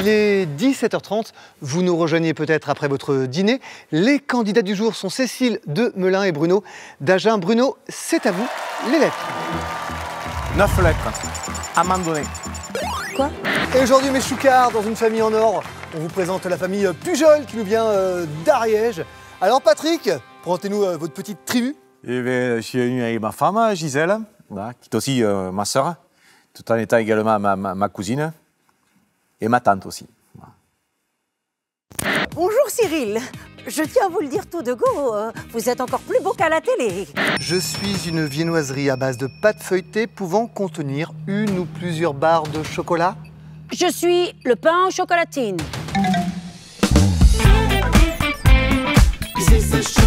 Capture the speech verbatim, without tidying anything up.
Il est dix-sept heures trente, vous nous rejoignez peut-être après votre dîner. Les candidats du jour sont Cécile de Melun et Bruno d'Agen. Bruno, c'est à vous, les lettres. Neuf lettres. Amandonné. Quoi? Et aujourd'hui, mes choucards, dans une famille en or, on vous présente la famille Pujol qui nous vient euh, d'Ariège. Alors Patrick, présentez-nous euh, votre petite tribu. Et bien, je suis venu avec ma femme, Gisèle, voilà, qui est aussi euh, ma sœur, tout en étant également ma, ma, ma cousine et ma tante aussi. Voilà. Bonjour Cyril. Je tiens à vous le dire tout de go, euh, vous êtes encore plus beau qu'à la télé. Je suis une viennoiserie à base de pâte feuilletée pouvant contenir une ou plusieurs barres de chocolat. Je suis le pain en chocolatine. This is